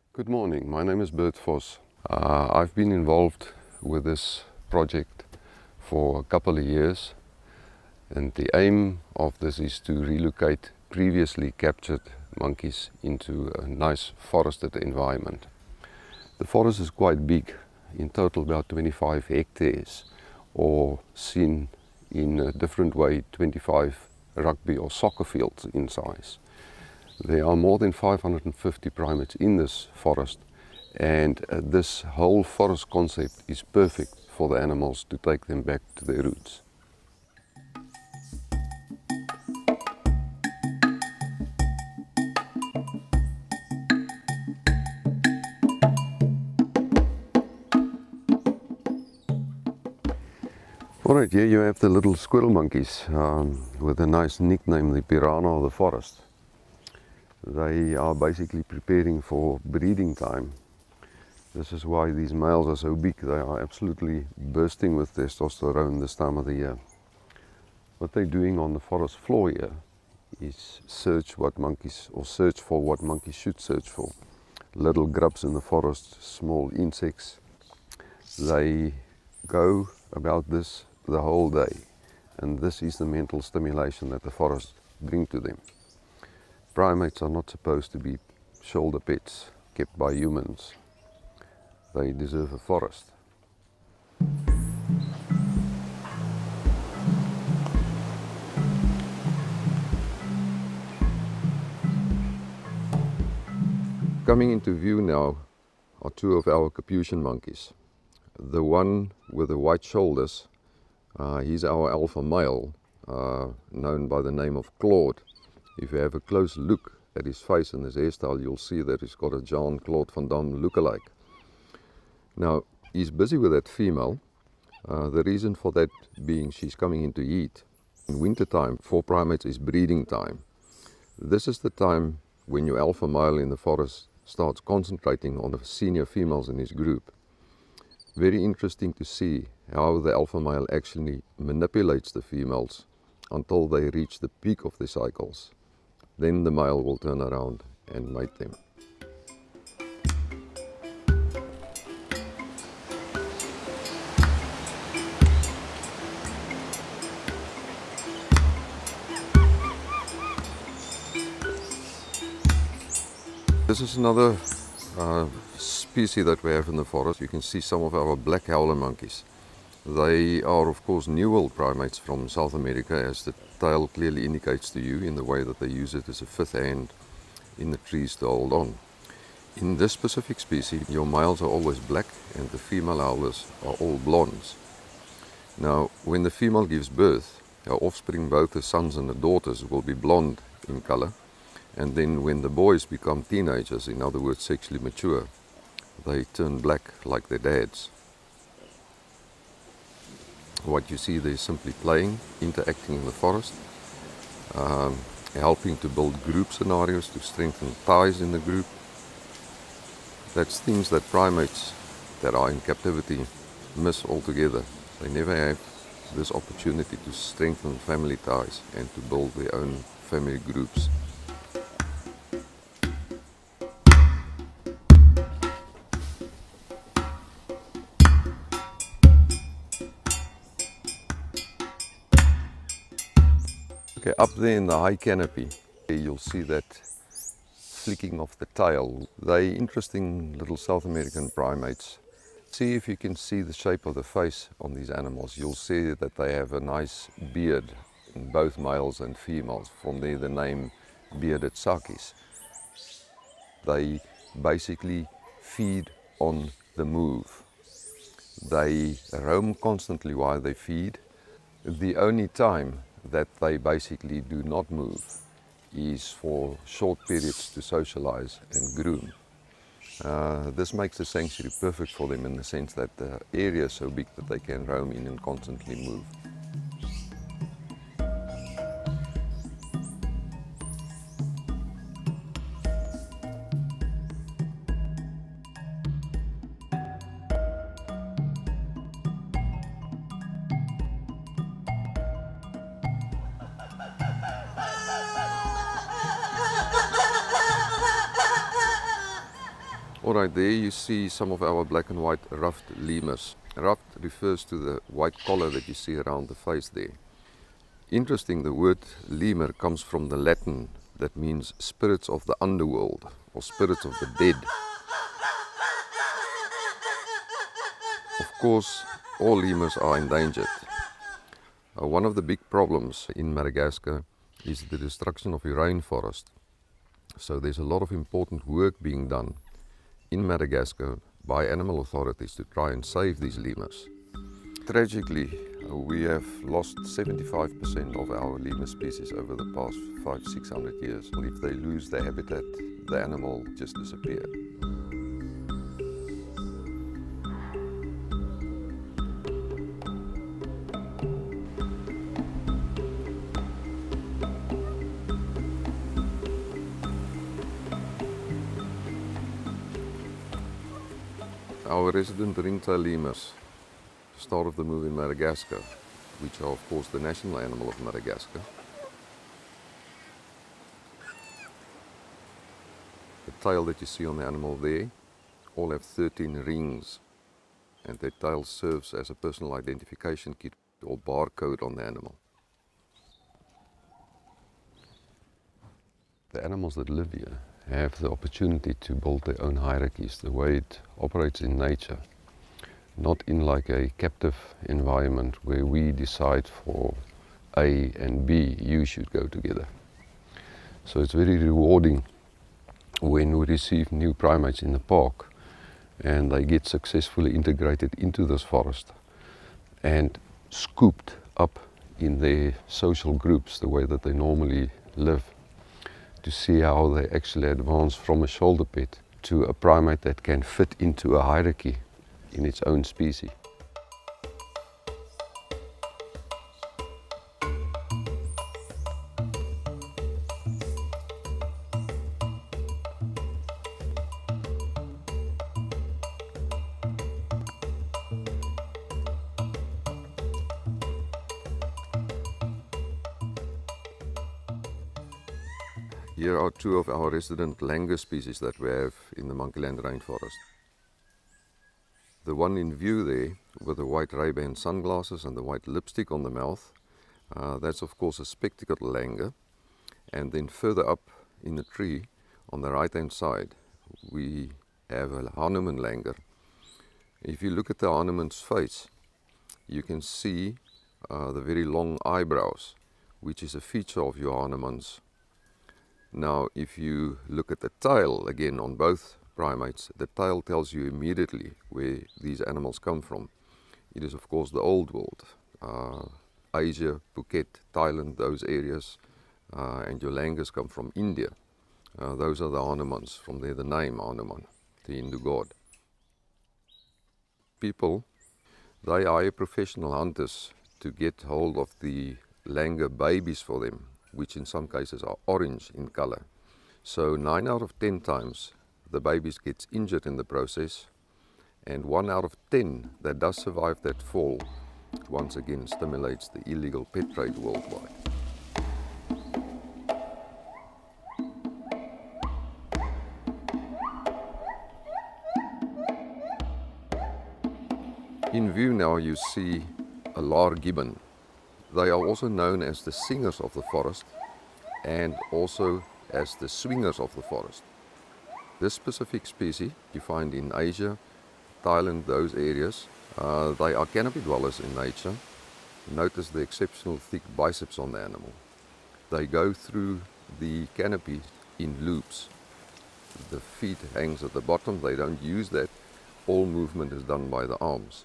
Good morning, my name is Bert Vos. I've been involved with this project for a couple of years, and the aim of this is to relocate previously captured monkeys into a nice forested environment. The forest is quite big, in total about 25 hectares, or seen in a different way 25 rugby or soccer fields in size. There are more than 550 primates in this forest, and this whole forest concept is perfect for the animals to take them back to their roots. Alright, here you have the little squirrel monkeys with a nice nickname, the piranha of the forest. They are basically preparing for breeding time. This is why these males are so big. They are absolutely bursting with testosterone this time of the year. What they're doing on the forest floor here is search for what monkeys should search for. Little grubs in the forest, small insects. They go about this the whole day, and this is the mental stimulation that the forest brings to them. Primates are not supposed to be shoulder pets kept by humans. They deserve a forest. Coming into view now are two of our capuchin monkeys. The one with the white shoulders, he's our alpha male, known by the name of Claude. If you have a close look at his face and his hairstyle, you'll see that he's got a Jean-Claude Van Damme look-alike. Now, he's busy with that female. The reason for that being she's coming into heat. In winter time, for primates, is breeding time. This is the time when your alpha male in the forest starts concentrating on the senior females in his group. Very interesting to see how the alpha male actually manipulates the females until they reach the peak of their cycles. Then the male will turn around and mate them. This is another species that we have in the forest. You can see some of our black howler monkeys. They are of course New World primates from South America, as the tail clearly indicates to you, in the way that they use it as a fifth hand in the trees to hold on. In this specific species, your males are always black and the female howlers are all blondes. Now, when the female gives birth, her offspring, both the sons and the daughters, will be blonde in color. And then when the boys become teenagers, in other words sexually mature, they turn black like their dads. What you see there is simply playing, interacting in the forest, helping to build group scenarios to strengthen ties in the group. That's things that primates that are in captivity miss altogether. They never have this opportunity to strengthen family ties and to build their own family groups. Okay, up there in the high canopy, you'll see that flicking of the tail. They're interesting little South American primates. See if you can see the shape of the face on these animals. You'll see that they have a nice beard in both males and females. From there the name bearded sakis. They basically feed on the move. They roam constantly while they feed. The only time that they basically do not move is for short periods to socialize and groom. This makes the sanctuary perfect for them in the sense that the area is so big that they can roam in and constantly move. Alright, there you see some of our black and white ruffed lemurs. Ruffed refers to the white collar that you see around the face there. Interesting, the word lemur comes from the Latin that means spirits of the underworld or spirits of the dead. Of course, all lemurs are endangered. One of the big problems in Madagascar is the destruction of your rainforest. So there's a lot of important work being done in Madagascar by animal authorities to try and save these lemurs. Tragically, we have lost 75% of our lemur species over the past 500-600 years. If they lose their habitat, the animal just disappears. Our resident ringtail lemurs, star of the movie in Madagascar, which are of course the national animal of Madagascar. The tail that you see on the animal there, all have 13 rings, and their tail serves as a personal identification kit or barcode on the animal. The animals that live here have the opportunity to build their own hierarchies, the way it operates in nature, not in like a captive environment where we decide for A and B, you should go together. So it's very rewarding when we receive new primates in the park and they get successfully integrated into this forest and scooped up in their social groups the way that they normally live, to see how they actually advance from a shoulder pet to a primate that can fit into a hierarchy in its own species. Here are two of our resident langur species that we have in the Monkeyland rainforest. The one in view there with the white Ray-Ban sunglasses and the white lipstick on the mouth, that's of course a spectacled langur. And then further up in the tree on the right hand side we have a Hanuman langur. If you look at the Hanuman's face, you can see the very long eyebrows, which is a feature of your Hanumans. Now, if you look at the tail again on both primates, the tail tells you immediately where these animals come from. It is of course the old world, Asia, Phuket, Thailand, those areas, and your langurs come from India. Those are the Hanumans, from there the name Hanuman, the Hindu god. People, they hire professional hunters to get hold of the langur babies for them, which in some cases are orange in color. So 9 out of 10 times the babies gets injured in the process, and 1 out of 10 that does survive that fall once again stimulates the illegal pet trade worldwide. In view now you see a lar gibbon. They are also known as the singers of the forest and also as the swingers of the forest. This specific species you find in Asia, Thailand, those areas. They are canopy dwellers in nature. Notice the exceptional thick biceps on the animal. They go through the canopy in loops. The feet hangs at the bottom, they don't use that. All movement is done by the arms.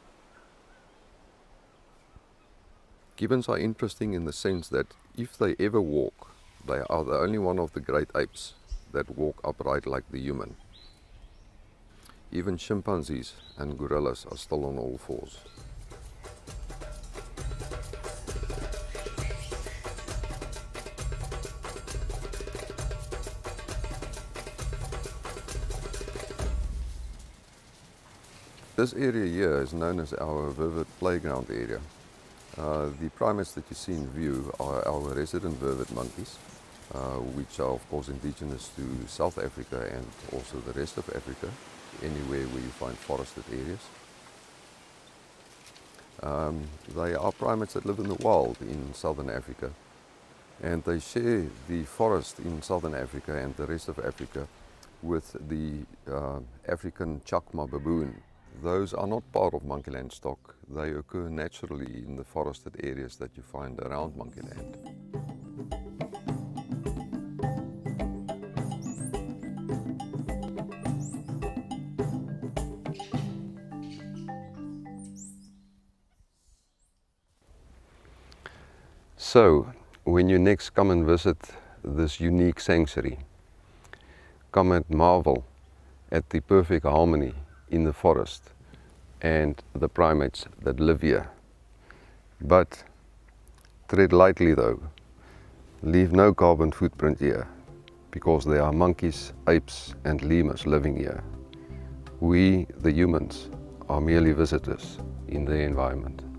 Gibbons are interesting in the sense that if they ever walk, they are the only one of the great apes that walk upright like the human. Even chimpanzees and gorillas are still on all fours. This area here is known as our vivid playground area. The primates that you see in view are our resident vivid monkeys. which are of course indigenous to South Africa and also the rest of Africa, anywhere where you find forested areas. They are primates that live in the wild in southern Africa, and they share the forest in southern Africa and the rest of Africa with the African chakma baboon. Those are not part of monkeyland stock. They occur naturally in the forested areas that you find around monkeyland. So, when you next come and visit this unique sanctuary, come and marvel at the perfect harmony in the forest and the primates that live here. But tread lightly though, leave no carbon footprint here, because there are monkeys, apes and lemurs living here. We, the humans, are merely visitors in their environment.